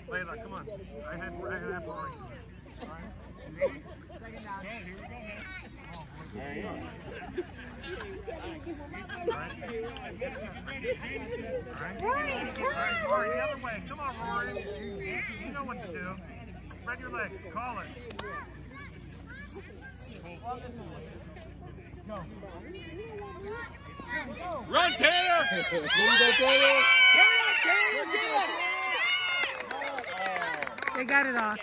Layla, come on. I have Rory. Second down. Okay, here we go, man. There you go. All right, Rory, the other way. Come on, Rory. You know what to do. Spread your legs. Call it. Go. Run, Taylor! Here you go, Taylor! They got it off.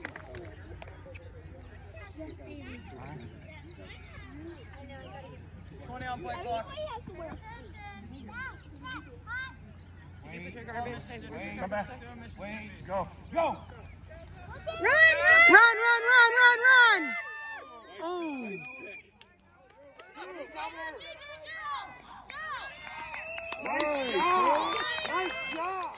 20 on play clock. Come back. Wait, go. Go! Run! Run! Oh! Nice job!